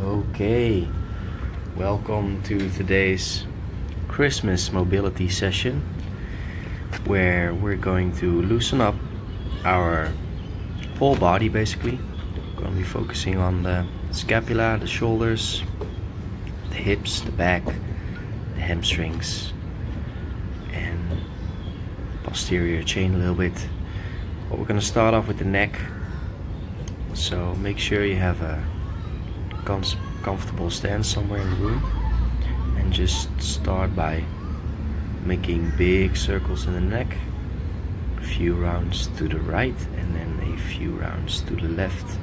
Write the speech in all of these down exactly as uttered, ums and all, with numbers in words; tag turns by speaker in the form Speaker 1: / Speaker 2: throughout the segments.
Speaker 1: Okay, welcome to today's Christmas mobility session where we're going to loosen up our whole body basically. We're going to be focusing on the scapula, the shoulders, the hips, the back, the hamstrings and posterior chain a little bit. But we're going to start off with the neck, so make sure you have a comfortable stance somewhere in the room and just start by making big circles in the neck, a few rounds to the right and then a few rounds to the left.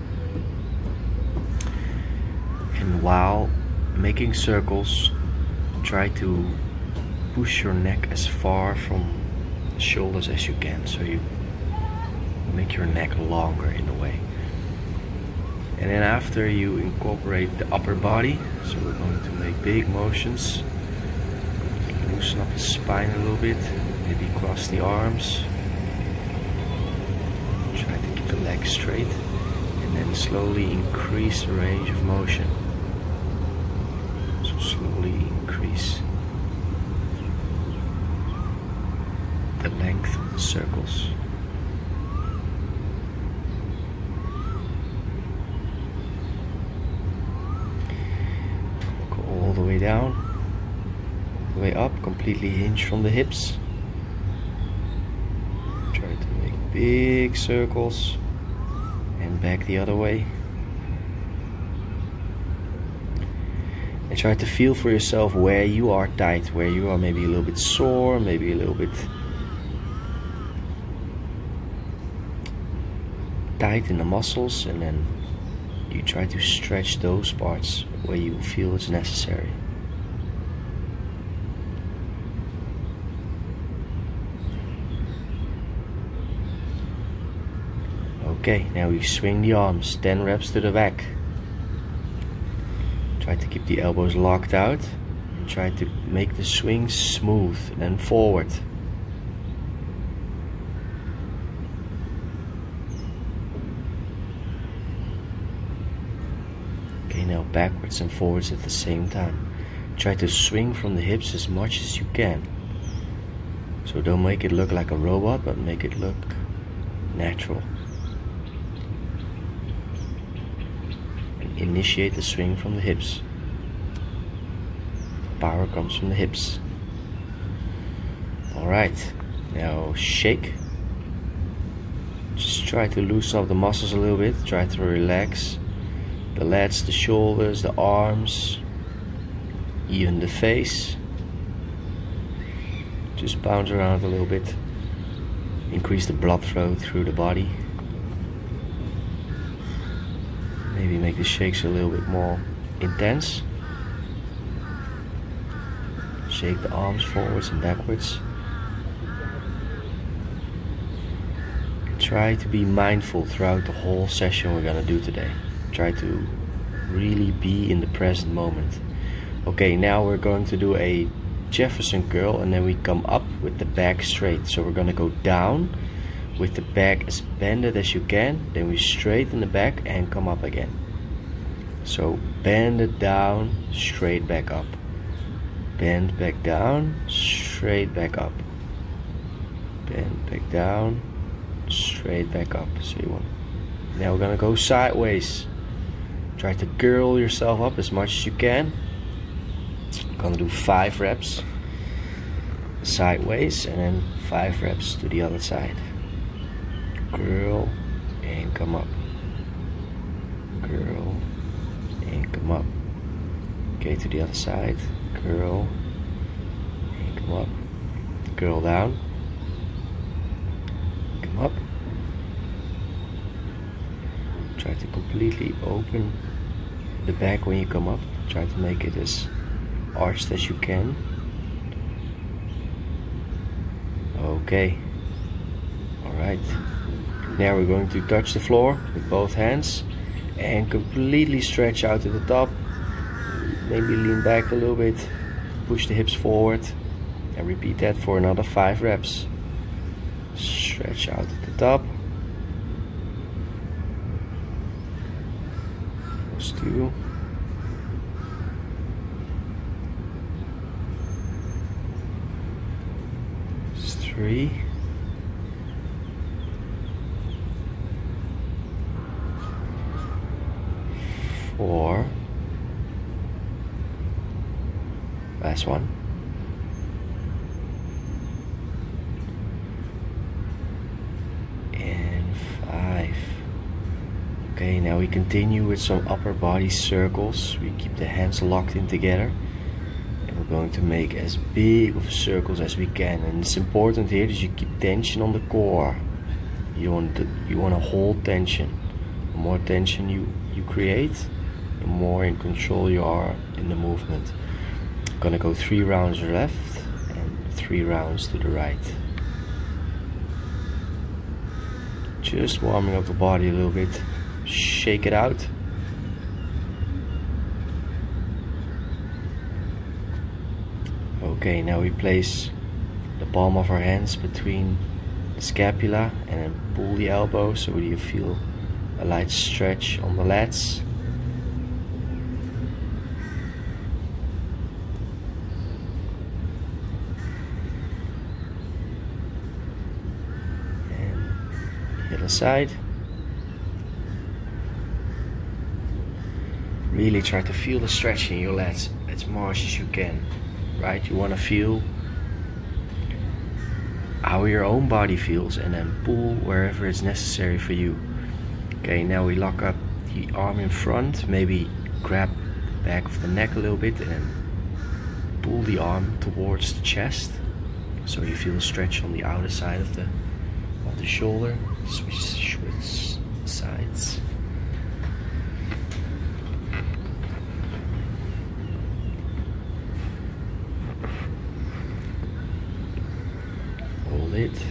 Speaker 1: And while making circles, try to push your neck as far from the shoulders as you can, so you make your neck longer in a way. And then after you incorporate the upper body, so we're going to make big motions, loosen up the spine a little bit, maybe cross the arms, try to keep the legs straight, and then slowly increase the range of motion. So slowly increase the length of the circles. All the way down, all the way up, completely hinge from the hips. Try to make big circles and back the other way. And try to feel for yourself where you are tight, where you are maybe a little bit sore, maybe a little bit tight in the muscles, and then you try to stretch those parts where you feel it's necessary. Okay, now you swing the arms, ten reps to the back. Try to keep the elbows locked out and try to make the swing smooth and forward. Okay, now backwards and forwards at the same time. Try to swing from the hips as much as you can. So don't make it look like a robot, but make it look natural. And initiate the swing from the hips. Power comes from the hips. Alright, now shake. Just try to loosen up the muscles a little bit. Try to relax the lats, the shoulders, the arms, even the face. Just bounce around a little bit. Increase the blood flow through the body. Maybe make the shakes a little bit more intense. Shake the arms forwards and backwards. And try to be mindful throughout the whole session we're gonna do today. Try to really be in the present moment. Okay, now we're going to do a Jefferson curl, and then we come up with the back straight. So we're gonna go down with the back as bended as you can, then we straighten the back and come up again. So bend it down, straight back up. Bend back down, straight back up. Bend back down, straight back up. So you want. Now we're gonna go sideways. Try to curl yourself up as much as you can. I'm gonna do five reps sideways and then five reps to the other side. Curl and come up. Curl and come up. Okay, to the other side. Curl and come up. Curl down. Come up. Try to completely open the back when you come up. Try to make it as arched as you can. Okay. Alright. Now we're going to touch the floor with both hands and completely stretch out to the top. Maybe lean back a little bit. Push the hips forward. And repeat that for another five reps. Stretch out at the top. Two. three, four, last one, and five. Okay, now we continue with some upper body circles. We keep the hands locked in together, and we're going to make as big of circles as we can. And it's important here that you keep tension on the core. You want to, you want to hold tension. The more tension you you create, the more in control you are in the movement. I'm gonna go three rounds left and three rounds to the right. Just warming up the body a little bit. Shake it out. Okay, now we place the palm of our hands between the scapula and then pull the elbow so you feel a light stretch on the lats. And the other side. Really try to feel the stretch in your lats as much as you can, right? You want to feel how your own body feels and then pull wherever it's necessary for you. Okay, now we lock up the arm in front, maybe grab the back of the neck a little bit and then pull the arm towards the chest so you feel a stretch on the outer side of the of the shoulder. Switch, switch sides. Hold it.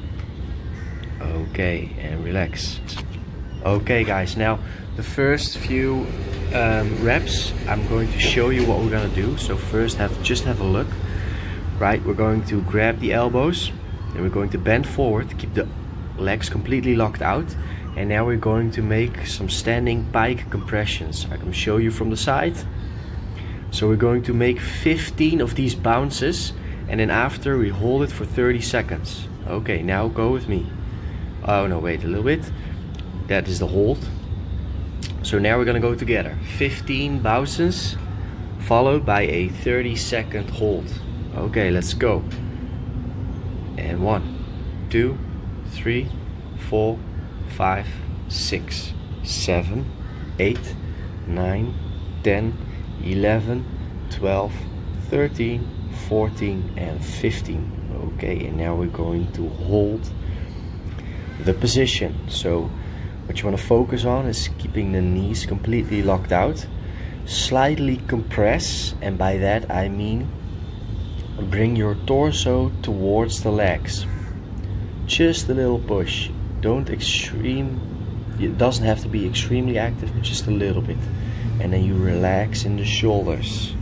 Speaker 1: Okay, and relax. Okay guys, now the first few um, reps I'm going to show you what we're gonna do. So first have just have a look. Right, we're going to grab the elbows and we're going to bend forward, keep the legs completely locked out, and now we're going to make some standing pike compressions. I can show you from the side. So we're going to make fifteen of these bounces, and then after we hold it for thirty seconds. Okay, now go with me. Oh no, wait a little bit. That is the hold. So now we're gonna go together. fifteen bounces followed by a thirty second hold. Okay, let's go. And one, two, three, four, five, six, seven, eight, nine, ten, eleven, twelve, thirteen, fourteen and fifteen. Okay, and now we're going to hold the position. So what you want to focus on is keeping the knees completely locked out, slightly compress, and by that I mean bring your torso towards the legs. Just a little push. Don't extreme, it doesn't have to be extremely active, but just a little bit. And then you relax in the shoulders.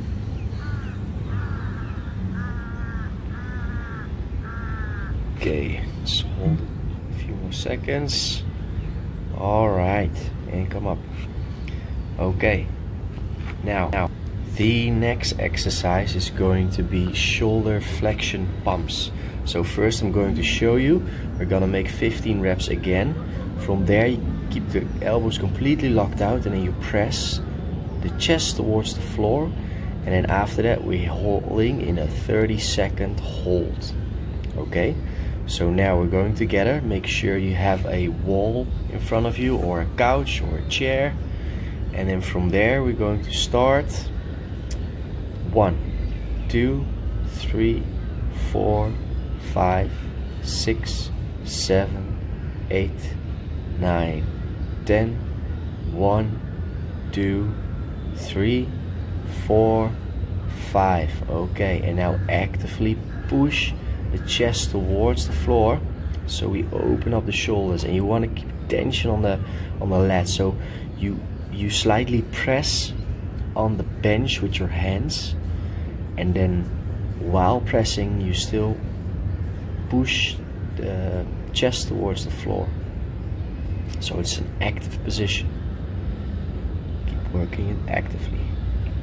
Speaker 1: Okay, let's hold it a few more seconds. Alright, and come up. Okay, now, now the next exercise is going to be shoulder flexion pumps. So first I'm going to show you. We're gonna make fifteen reps again. From there you keep the elbows completely locked out and then you press the chest towards the floor, and then after that we're holding in a thirty second hold. Okay, so now we're going together. Make sure you have a wall in front of you or a couch or a chair, and then from there we're going to start. One, two, three, four, five, six, seven, eight, nine, ten. One, two, three, four, five. Okay, and now actively push the chest towards the floor, so we open up the shoulders, and you want to keep tension on the on the lats. So you you slightly press on the bench with your hands, and then while pressing you still push the chest towards the floor, so it's an active position. Keep working it actively.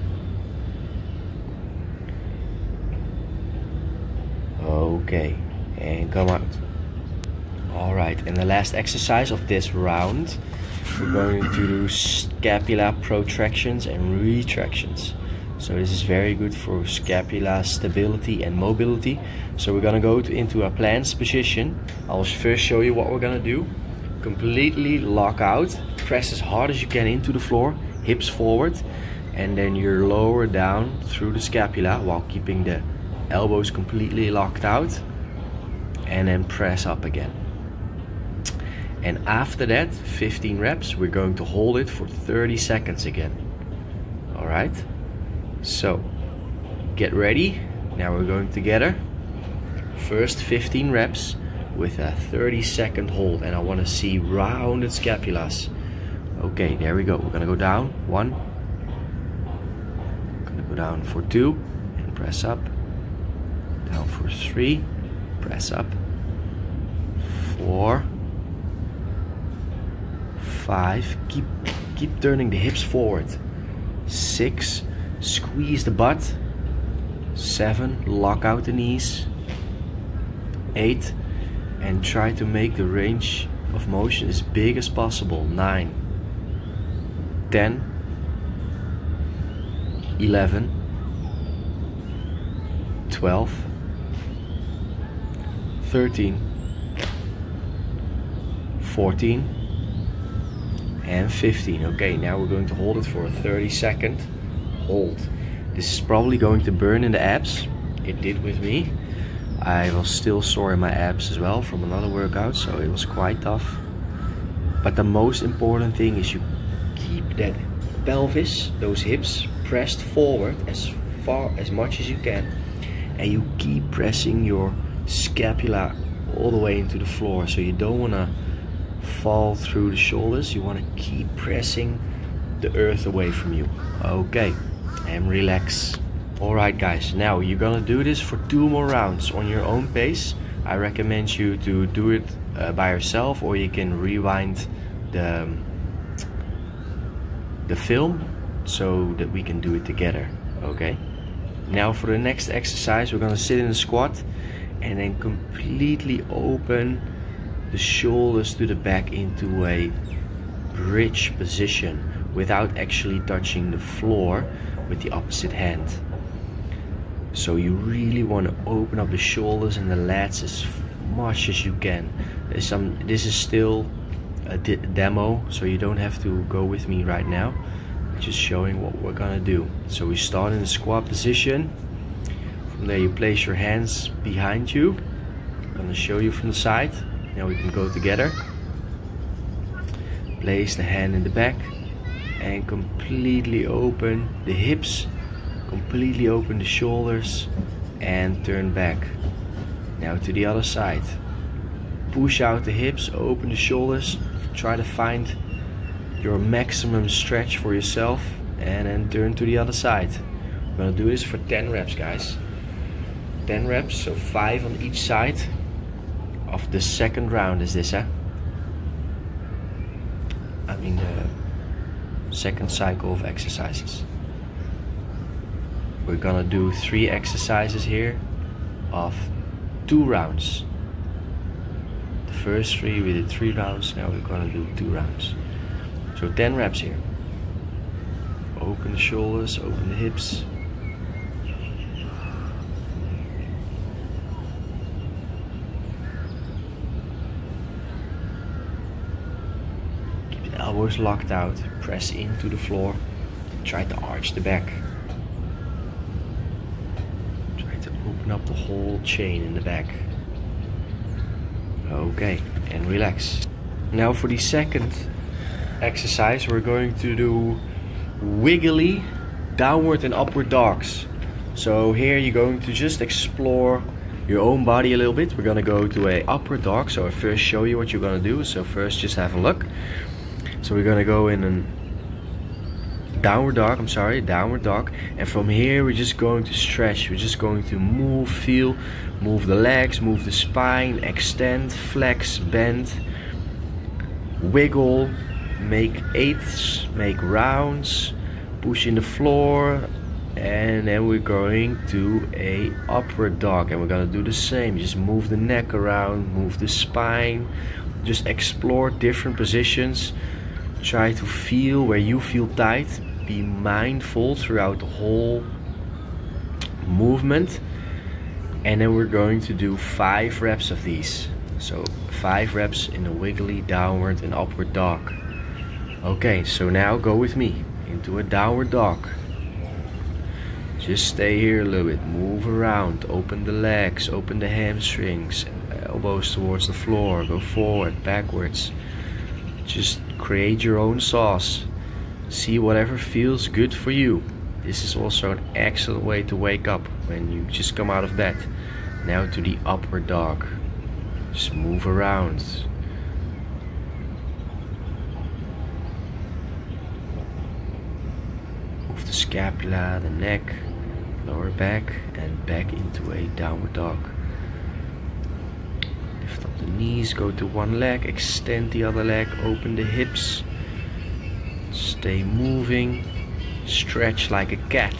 Speaker 1: Okay, and come out. All right, and the last exercise of this round, we're going to do scapula protractions and retractions. So this is very good for scapula stability and mobility. So we're gonna go to, into a planche position. I'll first show you what we're gonna do. Completely lock out, press as hard as you can into the floor, hips forward, and then you're lower down through the scapula while keeping the elbows completely locked out, and then press up again. And after that, fifteen reps, we're going to hold it for thirty seconds again. All right, so get ready. Now we're going together. First fifteen reps with a thirty second hold, and I want to see rounded scapulas. Okay, there we go. We're gonna go down one, gonna go down for two and press up, down for three, press up, four, five, keep keep turning the hips forward, six, squeeze the butt, seven, lock out the knees, eight, and try to make the range of motion as big as possible, nine, ten, eleven, twelve, thirteen, fourteen, and fifteen. Okay, now we're going to hold it for a thirty second hold. This is probably going to burn in the abs. It did with me. I was still sore in my abs as well from another workout, so it was quite tough. But the most important thing is you keep that pelvis, those hips, pressed forward as far as much as you can, and you keep pressing your scapula all the way into the floor. So you don't want to fall through the shoulders, you want to keep pressing the earth away from you. Okay, and relax. Alright guys, now you're gonna do this for two more rounds on your own pace. I recommend you to do it uh, by yourself, or you can rewind the, the film so that we can do it together. Okay, now for the next exercise, we're gonna sit in a squat and then completely open the shoulders to the back into a bridge position without actually touching the floor with the opposite hand. So you really want to open up the shoulders and the lats as much as you can. There's some, this is still a de demo, so you don't have to go with me right now. I'm just showing what we're gonna do. So we start in the squat position. From there you place your hands behind you. I'm gonna show you from the side. Now we can go together. Place the hand in the back and completely open the hips, completely open the shoulders, and turn back. Now to the other side. Push out the hips, open the shoulders, try to find your maximum stretch for yourself, and then turn to the other side. We're gonna do this for ten reps, guys. ten reps, so five on each side of the second round is this, huh? I mean the second cycle of exercises. We're gonna do three exercises here of two rounds. The first three we did three rounds, now we're gonna do two rounds. So ten reps here. Open the shoulders, open the hips. Keep the elbows locked out, press into the floor, try to arch the back. Open up the whole chain in the back. Okay, and relax. Now for the second exercise, we're going to do wiggly downward and upward dogs. So here you're going to just explore your own body a little bit. We're gonna go to a upward dog. So I first show you what you're gonna do. So first just have a look. So we're gonna go in an downward dog, I'm sorry, downward dog, and from here we're just going to stretch. We're just going to move, feel, move the legs, move the spine, extend, flex, bend, wiggle, make eighths, make rounds, push in the floor, and then we're going to a upward dog, and we're gonna do the same. Just move the neck around, move the spine, just explore different positions. Try to feel where you feel tight. Be mindful throughout the whole movement. And then we're going to do five reps of these. So five reps in a wiggly downward and upward dog. Okay, so now go with me into a downward dog. Just stay here a little bit, move around, open the legs, open the hamstrings, elbows towards the floor, go forward, backwards. Just create your own sauce. See whatever feels good for you. This is also an excellent way to wake up when you just come out of bed. Now to the upward dog. Just move around. Move the scapula, the neck, lower back, and back into a downward dog. Lift up the knees, go to one leg, extend the other leg, open the hips. Stay moving, stretch like a cat.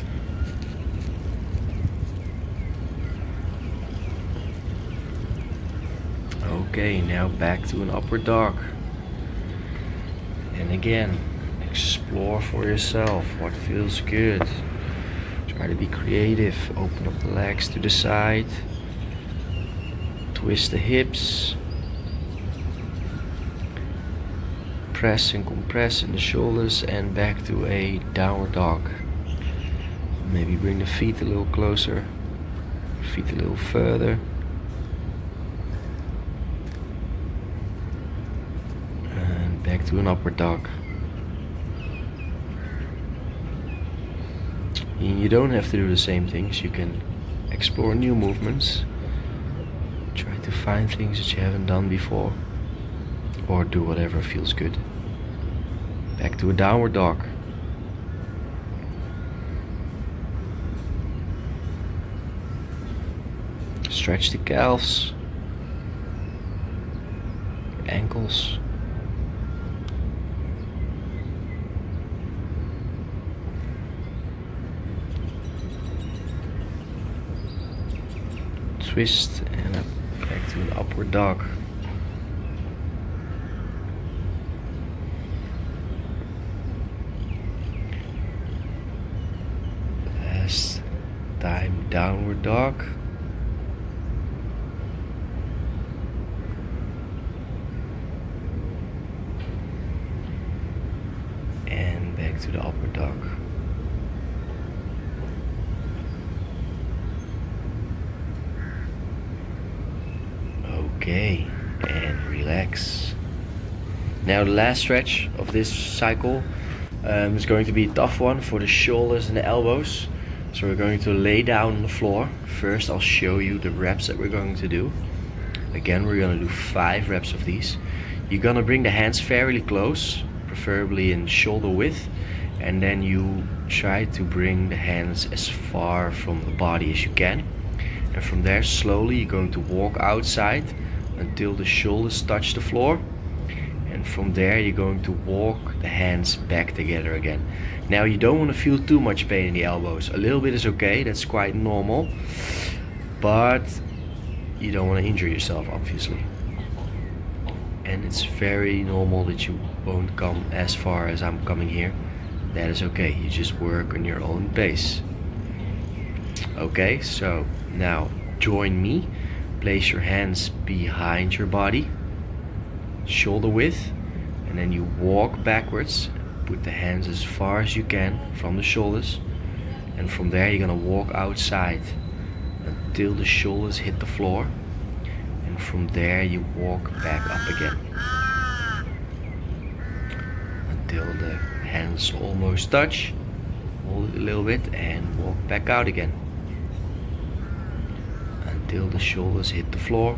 Speaker 1: Okay, now back to an upward dog. And again, explore for yourself what feels good. Try to be creative. Open up the legs to the side. Twist the hips. Press and compress in the shoulders, and back to a downward dog. Maybe bring the feet a little closer. Feet a little further. And back to an upward dog. You don't have to do the same things. You can explore new movements. Try to find things that you haven't done before. Or do whatever feels good. Back to a downward dog. Stretch the calves. Ankles. Twist and up, back to an upward dog. Last time, downward dog. And back to the upward dog. Okay, and relax. Now the last stretch of this cycle um, is going to be a tough one for the shoulders and the elbows. So we're going to lay down on the floor. First I'll show you the reps that we're going to do. Again, we're going to do five reps of these. You're going to bring the hands fairly close, preferably in shoulder width, and then you try to bring the hands as far from the body as you can. And from there, slowly you're going to walk outside until the shoulders touch the floor. And from there, you're going to walk the hands back together again. Now, you don't want to feel too much pain in the elbows. A little bit is okay, that's quite normal. But you don't want to injure yourself, obviously. And it's very normal that you won't come as far as I'm coming here. That is okay, you just work on your own pace. Okay, so now join me. Place your hands behind your body, shoulder width, and then you walk backwards. Put the hands as far as you can from the shoulders, and from there you're gonna walk outside until the shoulders hit the floor, and from there you walk back up again until the hands almost touch. Hold it a little bit and walk back out again until the shoulders hit the floor,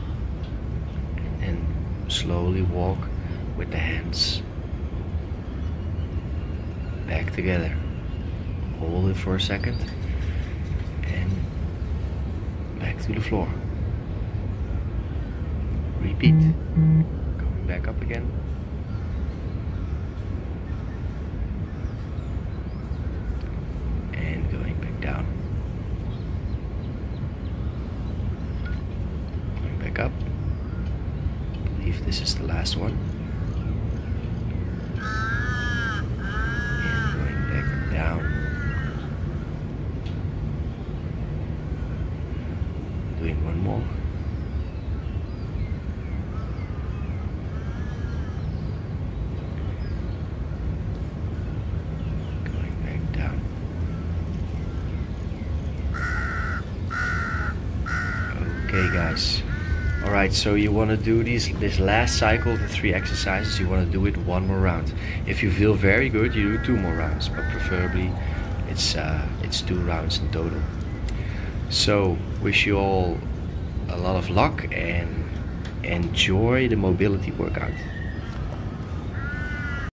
Speaker 1: and slowly walk with the hands back together. Hold it for a second and back to the floor. Repeat. Coming back up again. And guys. Alright, so you want to do these this last cycle, the three exercises, you want to do it one more round. If you feel very good, you do two more rounds, but preferably it's uh, it's two rounds in total. So wish you all a lot of luck and enjoy the mobility workout.